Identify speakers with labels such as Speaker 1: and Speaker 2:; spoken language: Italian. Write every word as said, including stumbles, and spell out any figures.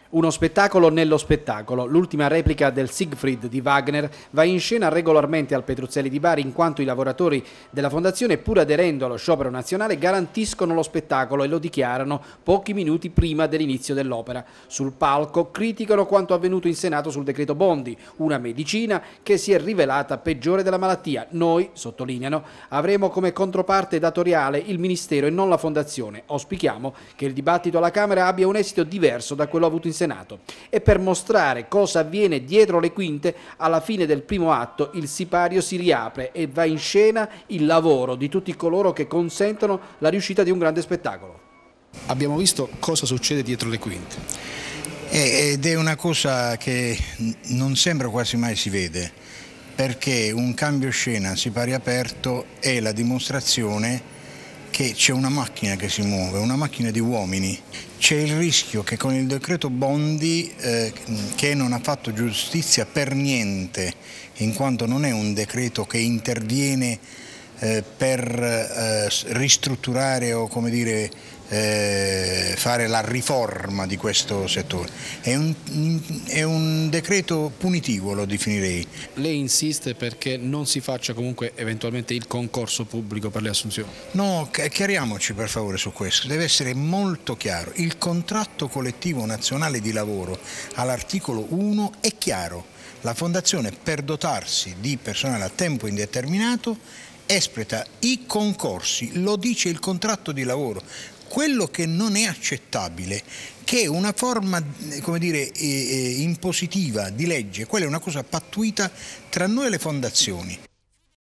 Speaker 1: Uno spettacolo nello spettacolo. L'ultima replica del Siegfried di Wagner va in scena regolarmente al Petruzzelli di Bari in quanto i lavoratori della fondazione, pur aderendo allo sciopero nazionale, garantiscono lo spettacolo e lo dichiarano pochi minuti prima dell'inizio dell'opera. Sul palco criticano quanto avvenuto in Senato sul decreto Bondi, una medicina che si è rivelata peggiore della malattia. Noi, sottolineano, avremo come controparte datoriale il Ministero e non la Fondazione. Auspichiamo che il dibattito alla Camera abbia un esito diverso da quello avuto in Senato. E per mostrare cosa avviene dietro le quinte, alla fine del primo atto il sipario si riapre e va in scena il lavoro di tutti coloro che consentono la riuscita di un grande spettacolo.
Speaker 2: Abbiamo visto cosa succede dietro le quinte.
Speaker 3: Ed è una cosa che non sembra quasi mai si vede, perché un cambio scena a sipario aperto è la dimostrazione che c'è una macchina che si muove, una macchina di uomini. C'è il rischio che con il decreto Bondi, eh, che non ha fatto giustizia per niente, in quanto non è un decreto che interviene eh, per eh, ristrutturare o, come dire, eh, fare la riforma di questo settore. È un, è un decreto punitivo, lo definirei.
Speaker 2: Lei insiste perché non si faccia comunque eventualmente il concorso pubblico per le assunzioni?
Speaker 3: No, chiariamoci per favore su questo, deve essere molto chiaro. Il contratto collettivo nazionale di lavoro all'articolo uno è chiaro. La Fondazione, per dotarsi di personale a tempo indeterminato, espleta i concorsi, lo dice il contratto di lavoro. Quello che non è accettabile, che è una forma, come dire, eh, impositiva di legge, quella è una cosa pattuita tra noi e le fondazioni.